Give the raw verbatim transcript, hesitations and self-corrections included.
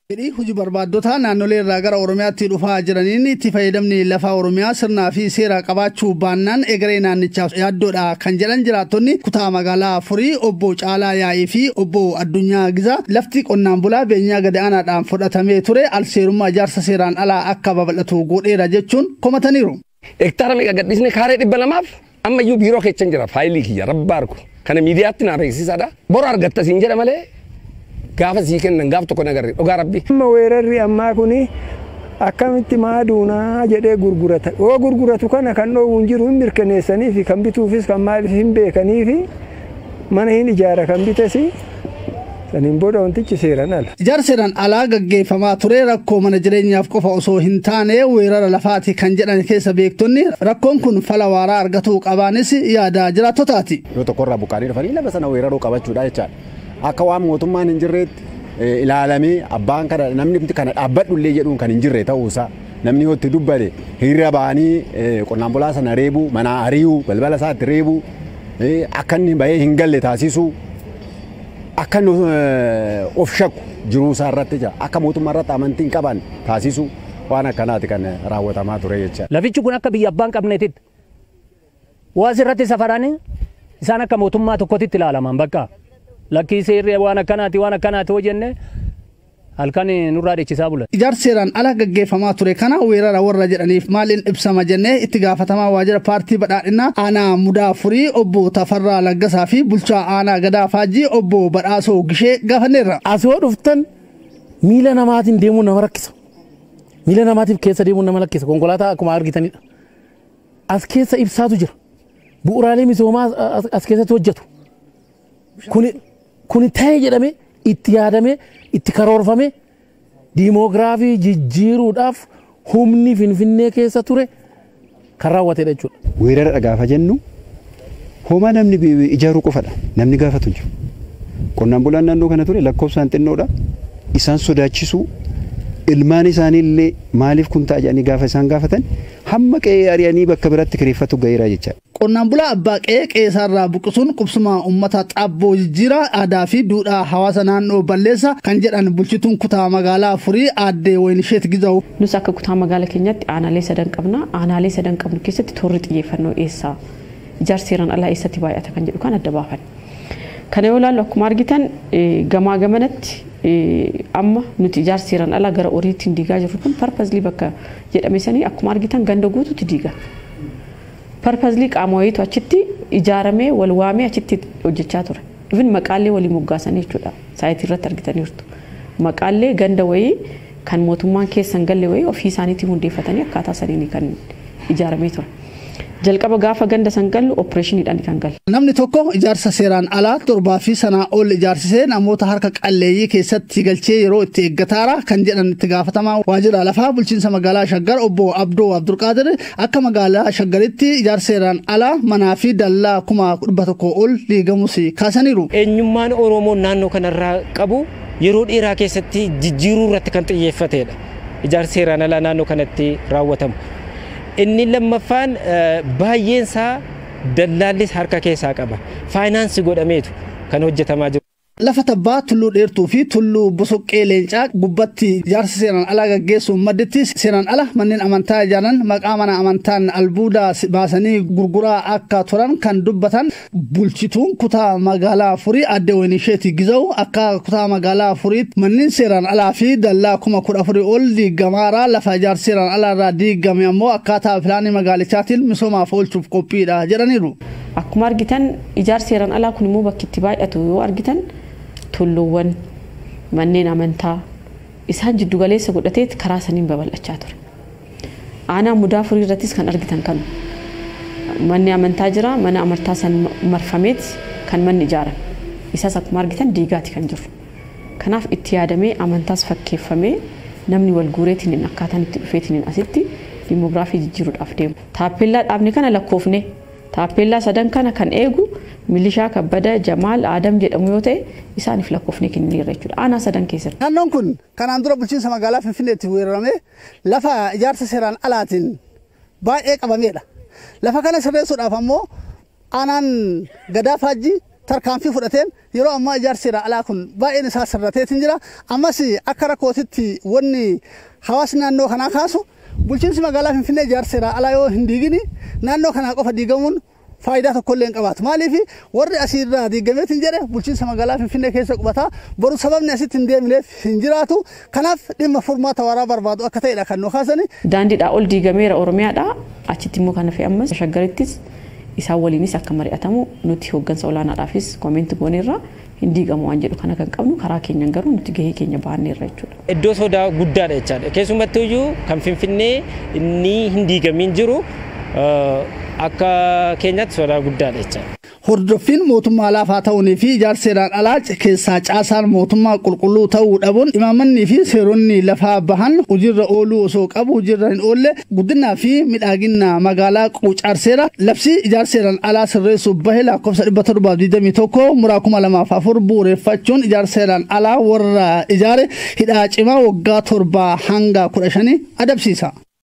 Fedhii hojii barbaaddota naannolee irraa gara Oromiyaatti dhufaa jiraniin itti fayyadamni lafa Oromiyaa sirnaa fi seera qabaachuu baannaan egeree naannichaaf yaaddoodha kan jedhan jiraattonni kutaa magaalaa Furii obbo Caalaa Yaa'ii fi obbo Addunyaa Gizaa lafti qonnaan bulaa beenyaa gadi aanaadhaan fudhatamee ture alseerummaa ijaarsa seeraan alaa akka babal'atu godheera jechuun komataniiru. Hektaara meeqa gadhiisne kaaree dhibba lamaaf ammayyuu biiroo keessa jira faayilii kiyya rabbaarku kana miidiyaatti naa beeksisaadha. Bora argatta siin jedha malee. Gaafa sii kennan gaaf tokko nagarre dhugaa rabbi. Amma weerarri ammaa kuni akkamitti maaduunaa jedhee gurgurata. Oo gurguratu kana kan dhoowwuun jiru hin mirkaneessanii fi kan bituufis kan maaliif hin beekanii fi mana hin ijaara kan bitasi saniin booda wantichi seeraan ala. Ijaarsa seeraan alaa gaggeeffamaa ture rakkoo mana jireenyaaf qofa osoo hin taane weerara lafaati kan jedhan keessa beektonni rakkoon kun fala waaraa argatuu qabaanis yaada jiraattotaati. Yoo tokkorraa buqqaanii dhufanii lafa sana weeraruu qabachuudha jechaadha. Akka waan mootummaan hin jirreetti ilaalamee abbaan kana namni kana dhaabbadhullee jedhuun kan hin jirre ta'uusaa namni yoo itti dubbate hiriira ba'anii qonnaan bulaa sana reebuu mana ari'uu balbala isaatti reebuu akka inni bahee hin galle taasisuu akka inni of shakku jiruu isaa irratti jira akka mootummaa irratti amantii hin qaban taasisuu waan akkanaati kan raawwatamaa ture jecha. Lafichi kun akka biyya abbaan qabneetitti waan irratti safaranii isaan akka mootummaa tokkotti ilaalaman bakka. Lakkii seerri waan akkanaati waan akkanaati hojjenne halkan nurraa dheechisaa bulan. Ijaarsa seeraan ala gaggeeffamaa ture kana weerara warra jedhaniif maaliin ibsama jennee itti gaafatamaa waajjira paartii badhaadhinaa aanaa mudaa Furii obbo Tafarraa Laggasaa fi bulchaa aanaa Gadaa Faajjii obbo Badhaasoo Gishee gaafanneerra. Asoo dhuftan miila namaatiin deemuun nama rakkisa. Miila namaatiif keessa deemuun nama rakkisa. Konkolaataa akkuma argitanidha. As keessa ibsaatu jira. Bu'uuraalee misoomaa as keessatti hojjetu. Kuni Kuni ta'ee jedhame itti yaadame itti karoorfame diimoogiraafii jijjiiruudhaaf humni Finfinnee keessa ture kan raawwatedha jechuudha. Weerara gaafa jennu homaa namni ijaaruu qofadha. Namni gaafatu jiru. Qonnaan bulaan naannoo kana ture lakkoofsaan xinnoodha. Isaan sodaachisuu ilmaan isaanii illee maaliif kun ta'a jedhanii gaafa isaan gaafatan hamma qe'ee ari'anii bakka biraatti kireeffatu gaheera jechaadha. Qonnaan bulaa abbaa qe'ee qe'eesarraa buqqisuun qubsuma uummata xaabboo jijjiira aadaa fi duudhaa hawaasa naannoo balleessa kan jedhan bulchituun kutaa magaalaa Furii aadde Waynisheet Gizaa'u. Nus akka kutaa magaalaa keenyatti aanaalee sadan qabna. Aanaalee sadan qabnu keessatti toorri xiyyeeffannoo eessaa ijaarsa seeraan alaa eessatti baay'ata kan jedhu kan adda baafan. Kana yoo ilaallu akkuma argitan gamaa gamanatti amma nuti ijaarsa seeraan alaa gara oriitti diigaa jirru kun parpazlii bakka jedhame sanii akkuma argitan ganda guutuutti diiga. Parpazlii qaama wayiitu achitti ijaaramee wal waamee achitti hojjechaa ture. Even maqaalee walii moggaasanii jechuudha. Saayitii irratti argitaniirtu. Maqaalee ganda wayii kan mootummaan keessan galle wayii ofii isaaniitiin hundeeffatanii akkaataa saniin kan ijaaramee ture. Jalqaba gaafa ganda san gallu opereeshiniidhaan kan galle. Namni tokko ijaarsa seeraan alaa torbaa fi sanaa ol ijaarsisee namoota harka qalleeyyii keessatti galchee yeroo itti eeggataara kan jedhan itti gaafatamaa waajjira lafaa bulchiinsa magaalaa Shaggar obbo Abdoo Abdulqaadir akka magaalaa Shaggaritti ijaarsa seeraan alaa manaa fi dallaa kuma dhibba tokko ol diigamus kaasaniiru. Eenyummaan Oromoo naannoo kanarraa qabu yeroo dheeraa keessatti jijjiiruu irratti kan xiyyeeffatedha. Ijaarsa seeraan alaa naannoo kanatti raawwatamu. Inni lammaffaan baay'een isaa dallaallis harka keessaa qaba. Faayinaansii godhameetu kan hojjetamaa jiru. Lafa tabbaa tulluu dheertuu fi tulluu bosoqqee leencaa gubbatti ijaarsa seeraan alaa gaggeessuun madditti seeraan ala manneen amantaa ijaaran maqaa mana amantaan albuuda baasanii gurguraa akka turan kan dubbatan bulchituun kutaa magaalaa Furii aadde Waynisheet Gizaa'u akka kutaa magaalaa Furiitti manneen seeraan alaa fi dallaa kuma kudha afurii ol diigamaara lafa ijaarsa seeraan alaa irraa diigame ammoo akkaataa pilaanii magaalichaatiin misoomaaf oolchuuf qophiidha jedhaniiru. Akkuma argitan ijaarsa seeraan alaa kun immoo bakki itti baay'atu yoo argitan tulluuwwan manneen amantaa isaan jiddu galeessa godhatee karaa saniin babal'achaa ture. Aanaa mudaa Furii irrattis kan argitan kan manni amantaa jira mana amantaa san marfameet kan manni ijaaran isas akkuma argitan diigaati kan jiru. Kanaaf itti yaadamee amantaas fakkeeffamee namni wal guureetiin akkaataan itti dhufeetiin asitti diimoogiraafii jijjiiruudhaaf deemu. Taappellaa dhaabne kana lakkoofne taappellaa sadan kana kan eegu Milishaa Kabbada Jamaal Adam jedhamu yoo ta'e isaaniif lakkoofne kenneerra jechuudha. Aanaa sadan keessatti. Naannoon kun kanaan dura bulchiinsa magaalaa Finfinneetti weeraramee lafa ijaarsa seeraan alaatiin baay'ee qabameedha. Lafa kana sirreessuudhaaf ammoo aanaan Gadaa Faajjii tarkaan fi fudhateen yeroo ammaa ijaarsi alaa kun baay'een isaa sirrateetiin jira ammas akka rakkootitti wanni hawaasni naannoo kanaa kaasu bulchiinsi magaalaa Finfinnee ijaarsi alaa yoo hin diigini naannoo kanaa qofa diigamuun faayidaa tokkollee hin qabaatu maaliif warri asirraa diigameetiin jedhe bulchiinsa magaalaa Finfinnee keessa qubataa boru sababni asitti hin deemneef hin jiraatu kanaaf dhimma furmaata waraa barbaadu akka ta'edha kan nu kaasani. Daandiidhaa ol diigameera Oromiyaadhaa achitti immoo kana fi ammas shaggarittis isaan waliinis akka mari'atamu nuti hooggansa olaanaadhaafis koomenti gooneerra hin diigamu waan jedhu kana kan qabnu karaa keenyan garuu nuti gahee keenya baanneerra jechuudha. Iddoo sodaa guddaadha jechaadha. Keessumattuu iyyuu kan Finfinnee inni hin diigamiin jiru akka keenyatti sodaa guddaadha jechaadha. Hordoffiin mootummaa laafaa ta'uunii fi ijaarseedhaan alaa keessaa caasaan mootummaa qulqulluu ta'uu dhabuun imaamannii fi seeronni lafaa bahan hojiirra ooluu osoo qabu hojiirra hin oolle guddinaa fi midhaagina magaalaa quucarseera labsii ijaarseedhaan alaa sirreessuuf bahe lakkoofsa dhibba torbaaf digdamii tokko muraa kuma lamaaf afur bu'uureffachuun ijaarseedhaan alaa warra ijaare hidhaa cimaa waggaa torbaa hanga kudha shanii adabsiisa.